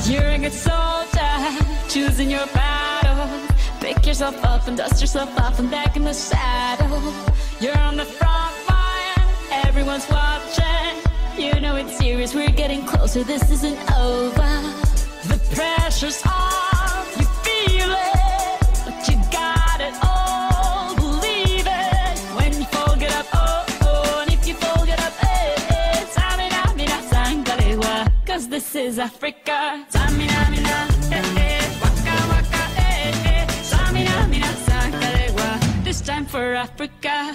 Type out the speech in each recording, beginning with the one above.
You're a good soldier, choosing your battle. Pick yourself up and dust yourself off and back in the saddle. You're on the front line, everyone's watching. You know it's serious, we're getting closer, this isn't over. The pressure's on, you feel it, but you got it all, believe it. When you fall, get up, oh, oh, and if you fall, get up, eh, eh. Samina, mina, sangalewa, 'cause this is Africa. Samina, mina, eh, eh, waka, waka, eh, eh. Samina, mina, sangalewa, this time for Africa.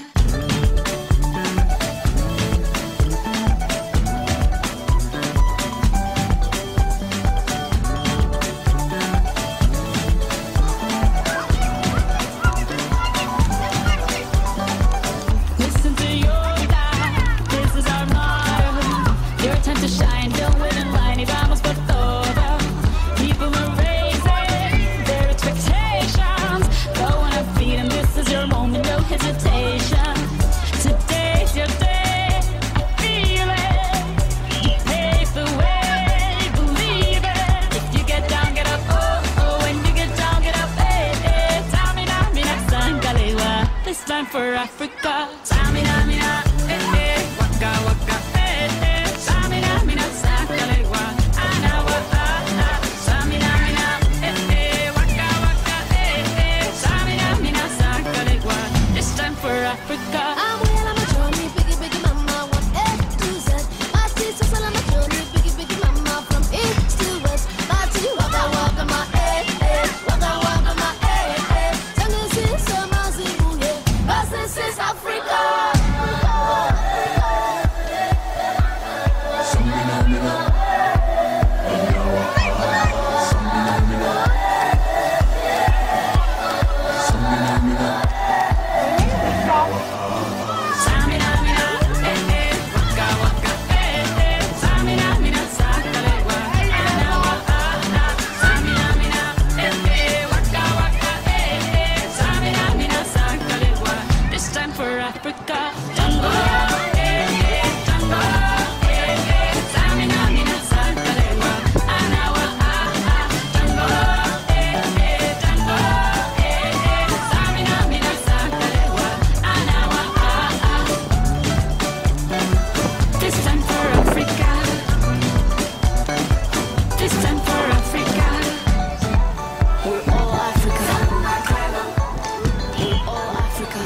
Shine, don't wait in line, y vamos por todo. People are raising their expectations. Go on and feed them, this is your moment, no hesitation. Today's your day, I feel it. You pave the way, believe it. If you get down, get up, oh, oh. When you get down, get up, eh, eh. Samina, mina, sangalewa, this time for Africa. Samina, mina, eh, eh. Waka, waka, eh, eh. Samina, mina, sangalewa, anawa, ah, ah. Samina, mina, eh, eh. Waka, waka, eh, eh. Samina, mina, sangalewa, this time for Africa. I'm well on my journey, biggie, biggie mama, one A to Z. My sister's all on my journey, biggie, biggie mama, from east to west. Back to you, waka, waka, my eh, eh. Waka, waka, my eh, eh. Jungle is summer, Zimbabwe, 'cause this is Africa. Samina, mina, eh, eh. Waka, waka, eh, eh. Samina, mina, sangalewa, anawa, ah, ah. Samina, mina, eh, eh. Waka, waka, eh, eh. Samina, mina, sangalewa, this time for Africa. Tango, eh, eh. Tango, eh, eh. Samina, mina, sangalewa, anawa, ah, ah. Tango, eh, eh. Tango, eh, eh. Samina, mina, sangalewa, anawa, ah, ah. This time for Africa. This time for Africa. We're all Africa. We're all Africa.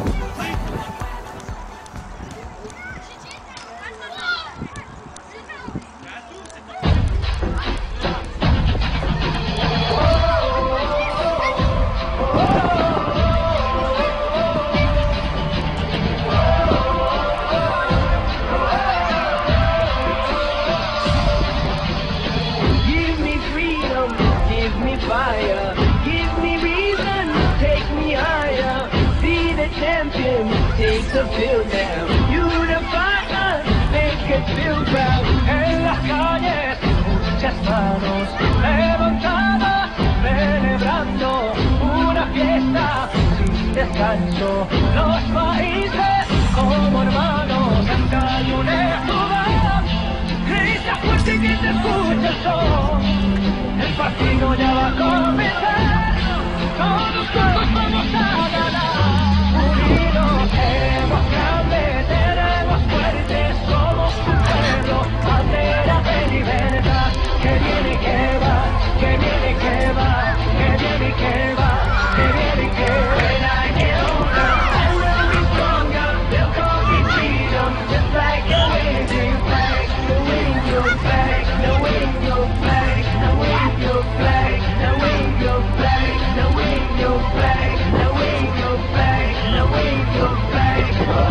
Give me freedom, give me fire, give me reason, take me higher. Be the champion, take the field now. Unify us, make us feel proud. En las calles, muchas manos levantadas, celebrando una fiesta sin descanso. Los países como hermanos, acá y unidad. Grita fuerte que te escucha el son. El partido ya va a comenzar. Todos juntos vamos a ganar. Unidos seremos grandes, seremos fuertes, somos un pueblo. Bandera de libertad. Que viene y que va, que viene y que va, que viene y que va, que viene y que va. When I get older, I will be stronger. They'll call me freedom, just like a waving flag. The wave your flag, the wave your flag, the wave your flag, the wave your flag, the wave your flag, the wave your flag, the wave your flag.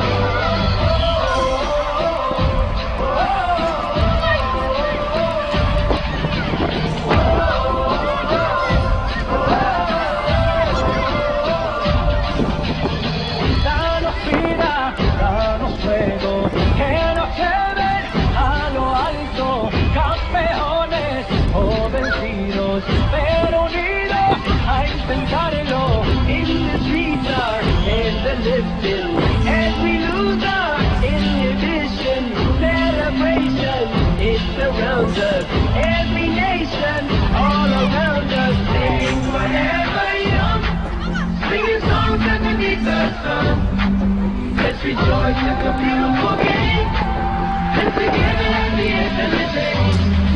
Danos vida, danos fuego, que nos lleven a lo alto, campeones o vencidos, pero unidos a intentarlo. In the streets are in the lifting, and we lose our inhibition. Celebration, it surrounds us, every nation the sun. Let's rejoice, it's a beautiful game. And together at the end of the day.